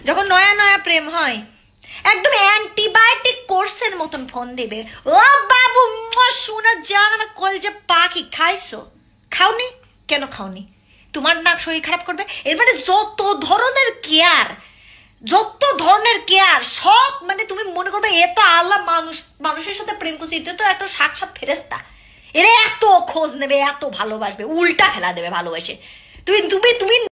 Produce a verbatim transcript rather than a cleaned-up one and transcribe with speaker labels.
Speaker 1: যখন নয়া নয়া প্রেম হয় একদম অ্যান্টিবায়োটিক কোর্সের মতন ফোন দিবে, ও বাবু শোনা যান আমার কলজা পাখি, খাইছো? খাওনি? কেন খাওনি? তোমার নাক শরীর খারাপ করবে? এর মানে যত ধরনের কেয়ার, যত ধরনের কেয়ার সব মানে তুমি মনে করবে এ তো আল্লাহ মানুষ মানুষের সাথে প্রেম করছে, এটা তো একটা সাক্ষাৎ ফেরেস্তা, এরা এত খোঁজ নেবে, এত ভালোবাসবে, উল্টা ফেলা দেবে ভালোবাসে। তুমি তুমি তুমি